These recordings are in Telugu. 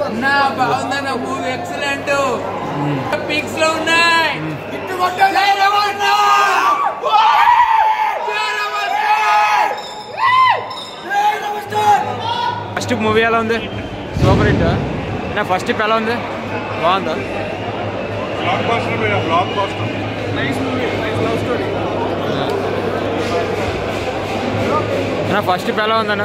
అన్నా బాగుందన్న మూవీ ఎక్సలెంట్ పిక్స్ లో ఉన్నాయి ఫస్ట్ మూవీ ఎలా ఉంది? Super hit. నా ఫస్ట్ టిప్ ఎలా ఉంది? బాగుందా? నా ఫస్ట్ టిప్ ఎలా ఉందన్నా?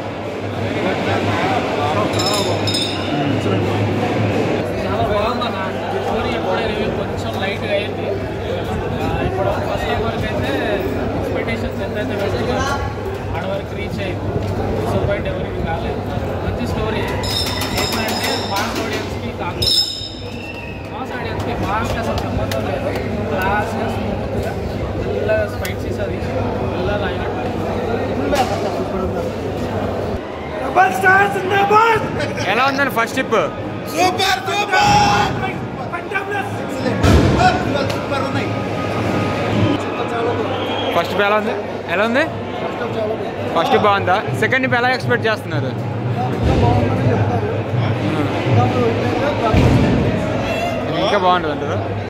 చాలా బాగుందన్న. స్టోరీ ఇప్పుడే రివ్యూ కొంచెం లైట్గా అయింది. ఇప్పుడు ఫస్ట్ వరకు అయితే ఎక్స్పెక్టేషన్స్ ఎంతైతే పెట్టిందో ఆడ వరకు రీచ్ అయింది. డిసప్పాయింట్ ఎవరికి కాలేదు. మంచి స్టోరీ. ఏంటంటే మాస్ ఆడియన్స్కి కాకుండా మాస్ ఆడియన్స్కి మాస్కి అసలు సంబంధం లేదు. క్లాస్గా స్మూత్గా పిల్లగా స్పైసీస్ అది పిల్లలు అయినట్టు. ఎలా ఉందండి first tip? Super first tip ఎలా ఉంది? ఎలా ఉంది? ఫస్ట్ టిప్ బాగుందా? సెకండ్ టిప్ ఎలా ఎక్స్పెక్ట్ చేస్తున్నారు? ఇంకా బాగుంటుంది అంటారు.